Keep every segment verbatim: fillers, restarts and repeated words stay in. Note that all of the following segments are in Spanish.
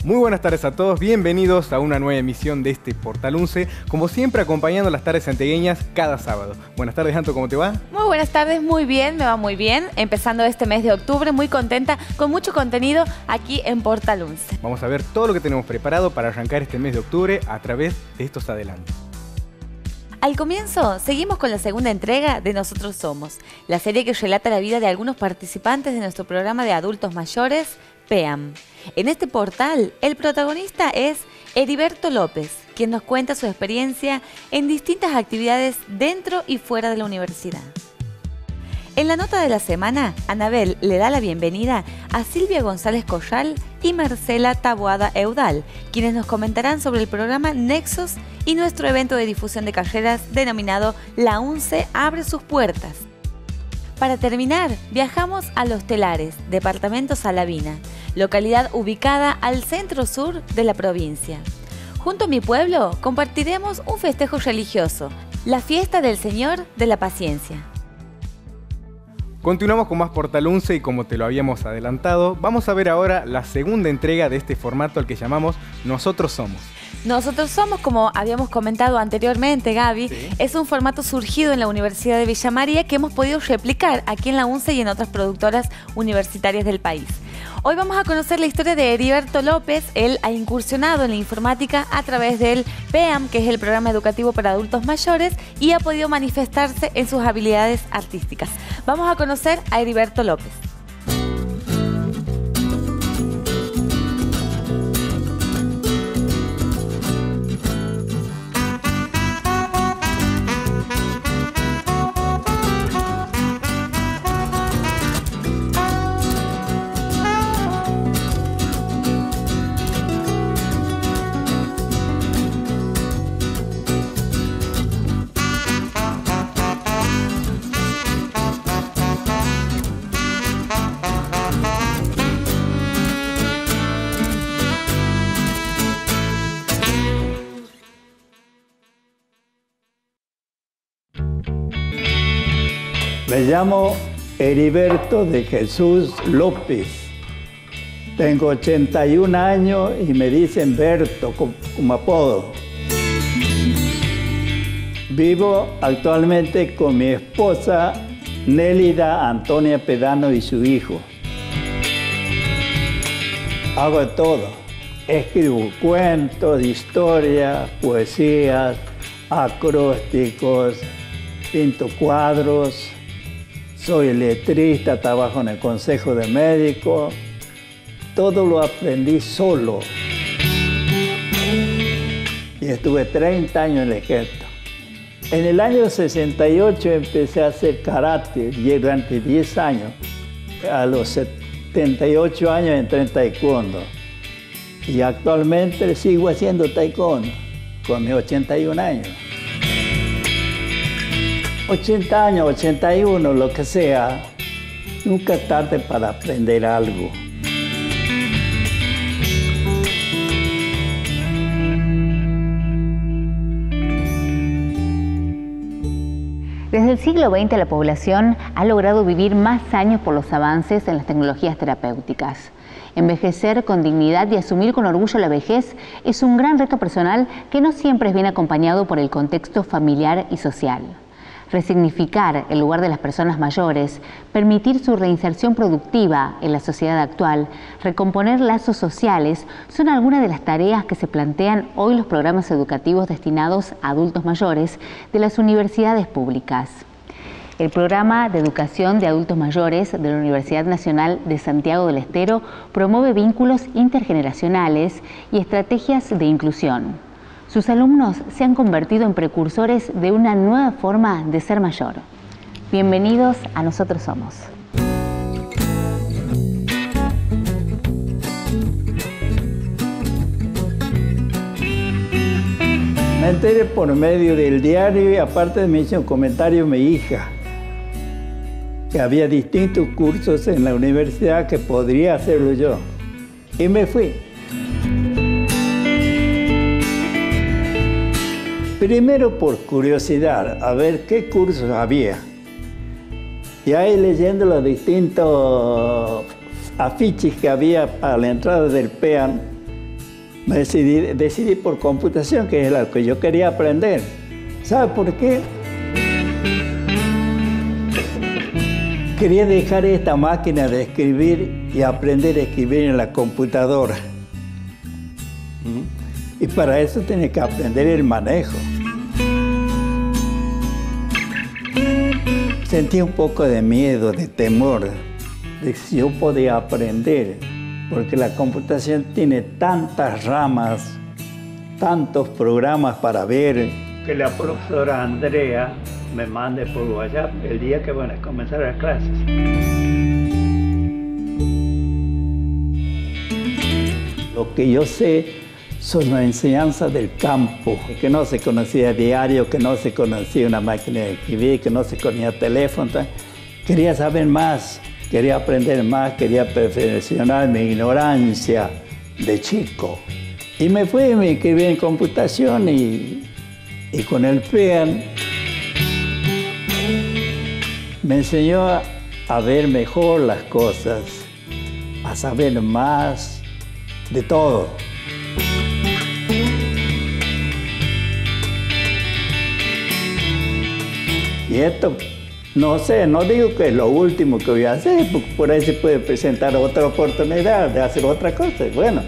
Muy buenas tardes a todos, bienvenidos a una nueva emisión de este Portal once, como siempre acompañando las tardes santiagueñas cada sábado. Buenas tardes, Anto, ¿cómo te va? Muy buenas tardes, muy bien, me va muy bien. Empezando este mes de octubre, muy contenta, con mucho contenido aquí en Portal once. Vamos a ver todo lo que tenemos preparado para arrancar este mes de octubre a través de estos adelantos. Al comienzo, seguimos con la segunda entrega de Nosotros Somos, la serie que relata la vida de algunos participantes de nuestro programa de adultos mayores, P E A M. En este portal, el protagonista es Heriberto López, quien nos cuenta su experiencia en distintas actividades dentro y fuera de la universidad. En la nota de la semana, Anabel le da la bienvenida a Silvia González Corral y Marcela Taboada Eudal, quienes nos comentarán sobre el programa Nexos y nuestro evento de difusión de carreras denominado La once abre sus puertas. Para terminar, viajamos a Los Telares, departamento Salavina, localidad ubicada al centro-sur de la provincia. Junto a mi pueblo compartiremos un festejo religioso, la fiesta del Señor de la Paciencia. Continuamos con más Portal once y como te lo habíamos adelantado, vamos a ver ahora la segunda entrega de este formato al que llamamos Nosotros Somos. Nosotros Somos, como habíamos comentado anteriormente, Gaby, sí. Es un formato surgido en la Universidad de Villa María que hemos podido replicar aquí en la once y en otras productoras universitarias del país. Hoy vamos a conocer la historia de Heriberto López. Él ha incursionado en la informática a través del P E A M, que es el programa educativo para adultos mayores, y ha podido manifestarse en sus habilidades artísticas. Vamos a conocer a Heriberto López. Me llamo Heriberto de Jesús López. Tengo ochenta y un años y me dicen Berto como, como apodo. Vivo actualmente con mi esposa Nélida Antonia Pedano y su hijo. Hago de todo. Escribo cuentos, historias, poesías, acrósticos, pinto cuadros. Soy letrista, trabajo en el Consejo de Médicos. Todo lo aprendí solo. Y estuve treinta años en el ejército. En el año sesenta y ocho empecé a hacer karate y durante diez años. A los setenta y ocho años entré en taekwondo. Y actualmente sigo haciendo taekwondo con mis ochenta y un años. ochenta años, ochenta y uno, lo que sea, nunca es tarde para aprender algo. Desde el siglo veinte la población ha logrado vivir más años por los avances en las tecnologías terapéuticas. Envejecer con dignidad y asumir con orgullo la vejez es un gran reto personal que no siempre es bien acompañado por el contexto familiar y social. Resignificar el lugar de las personas mayores, permitir su reinserción productiva en la sociedad actual, recomponer lazos sociales, son algunas de las tareas que se plantean hoy los programas educativos destinados a adultos mayores de las universidades públicas. El programa de educación de adultos mayores de la Universidad Nacional de Santiago del Estero promueve vínculos intergeneracionales y estrategias de inclusión. Sus alumnos se han convertido en precursores de una nueva forma de ser mayor. Bienvenidos a Nosotros Somos. Me enteré por medio del diario y aparte me hizo un comentario mi hija, que había distintos cursos en la universidad que podría hacerlo yo. Y me fui. Primero por curiosidad, a ver qué cursos había. Y ahí leyendo los distintos afiches que había a la entrada del P E A M, me decidí, decidí por computación, que es lo que yo quería aprender. ¿Sabe por qué? Quería dejar esta máquina de escribir y aprender a escribir en la computadora. ¿Mm? Y para eso tenía que aprender el manejo. Sentí un poco de miedo, de temor, de si yo podía aprender, porque la computación tiene tantas ramas, tantos programas para ver, que la profesora Andrea me mande por WhatsApp el día que van a comenzar las clases. Lo que yo sé son las enseñanzas del campo, que no se conocía diario, que no se conocía una máquina de escribir, que no se conocía teléfono. Quería saber más, quería aprender más, quería perfeccionar mi ignorancia de chico. Y me fui, me inscribí en computación y, y con el PEAM me enseñó a, a ver mejor las cosas, a saber más de todo. Y esto, no sé, no digo que es lo último que voy a hacer, porque por ahí se puede presentar otra oportunidad de hacer otra cosa. Bueno.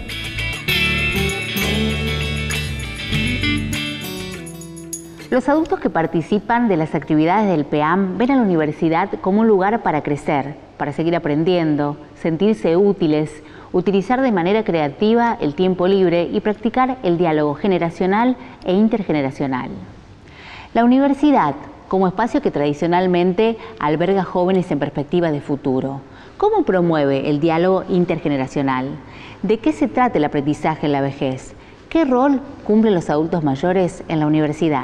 Los adultos que participan de las actividades del PEAM ven a la universidad como un lugar para crecer, para seguir aprendiendo, sentirse útiles, utilizar de manera creativa el tiempo libre y practicar el diálogo generacional e intergeneracional. La universidad, como espacio que tradicionalmente alberga jóvenes en perspectiva de futuro, ¿cómo promueve el diálogo intergeneracional? ¿De qué se trata el aprendizaje en la vejez? ¿Qué rol cumplen los adultos mayores en la universidad?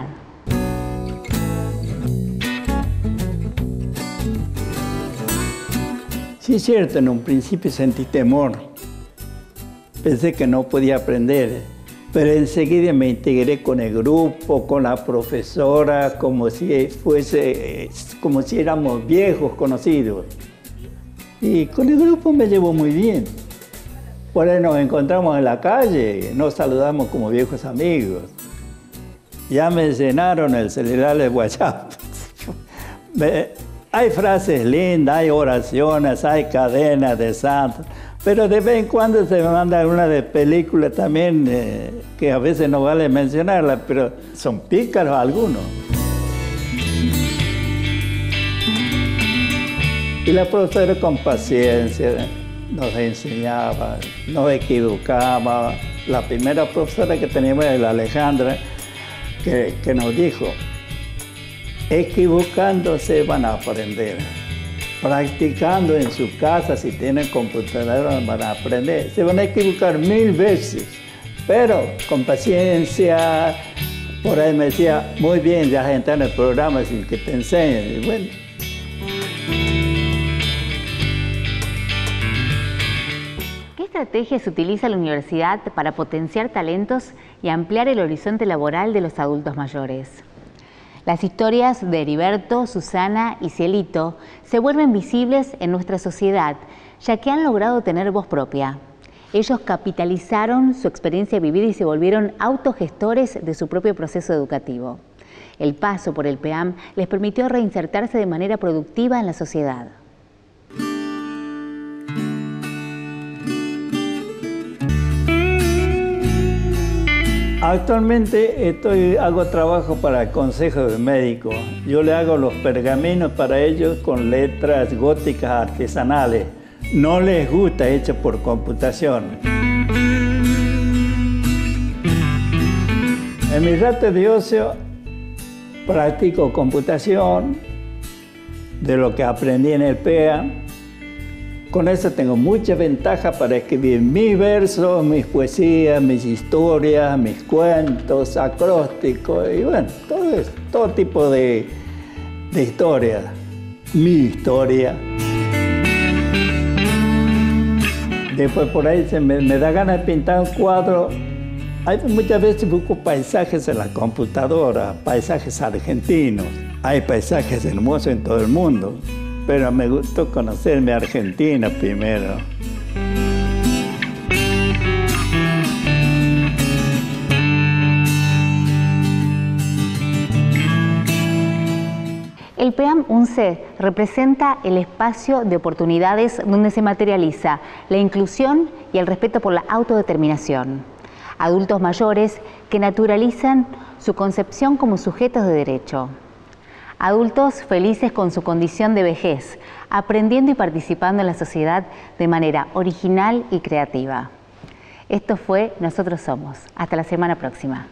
Sí, es cierto, en un principio sentí temor. Pensé que no podía aprender, pero enseguida me integré con el grupo, con la profesora, como si fuese, como si éramos viejos conocidos. Y con el grupo me llevo muy bien. Por ahí nos encontramos en la calle, nos saludamos como viejos amigos. Ya me llenaron el celular de WhatsApp. me, Hay frases lindas, hay oraciones, hay cadenas de santos, pero de vez en cuando se me manda una de película también, eh, que a veces no vale mencionarla, pero son pícaros algunos. Y la profesora con paciencia nos enseñaba, nos equivocaba. La primera profesora que teníamos era la Alejandra, que, que nos dijo: equivocándose van a aprender. Practicando en su casa, si tienen computadora, van a aprender. Se van a equivocar mil veces, pero con paciencia. Por ahí me decía, muy bien, ya está en el programa sin que te enseñen. Y bueno. ¿Qué estrategias utiliza la universidad para potenciar talentos y ampliar el horizonte laboral de los adultos mayores? Las historias de Heriberto, Susana y Cielito se vuelven visibles en nuestra sociedad, ya que han logrado tener voz propia. Ellos capitalizaron su experiencia vivida y se volvieron autogestores de su propio proceso educativo. El paso por el PEAM les permitió reinsertarse de manera productiva en la sociedad. Actualmente estoy, hago trabajo para el Consejo de Médicos. Yo le hago los pergaminos para ellos con letras góticas artesanales. No les gusta hecho por computación. En mi rato de ocio practico computación, de lo que aprendí en el PEAM. Con eso tengo mucha ventaja para escribir mis versos, mis poesías, mis historias, mis cuentos, acrósticos y bueno, todo eso, todo tipo de, de historias. Mi historia. Después por ahí se me, me da ganas de pintar un cuadro. Hay, muchas veces busco paisajes en la computadora, paisajes argentinos. Hay paisajes hermosos en todo el mundo. Pero me gustó conocerme a Argentina primero. El PEAM UNCE representa el espacio de oportunidades donde se materializa la inclusión y el respeto por la autodeterminación. Adultos mayores que naturalizan su concepción como sujetos de derecho. Adultos felices con su condición de vejez, aprendiendo y participando en la sociedad de manera original y creativa. Esto fue Nosotros Somos. Hasta la semana próxima.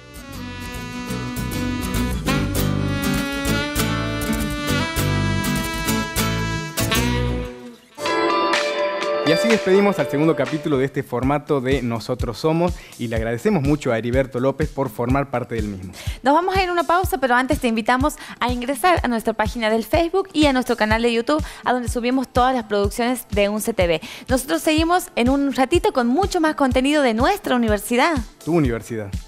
Y así despedimos al segundo capítulo de este formato de Nosotros Somos y le agradecemos mucho a Heriberto López por formar parte del mismo. Nos vamos a ir a una pausa, pero antes te invitamos a ingresar a nuestra página del Facebook y a nuestro canal de YouTube, a donde subimos todas las producciones de UNCE T V. Nosotros seguimos en un ratito con mucho más contenido de nuestra universidad. Tu universidad.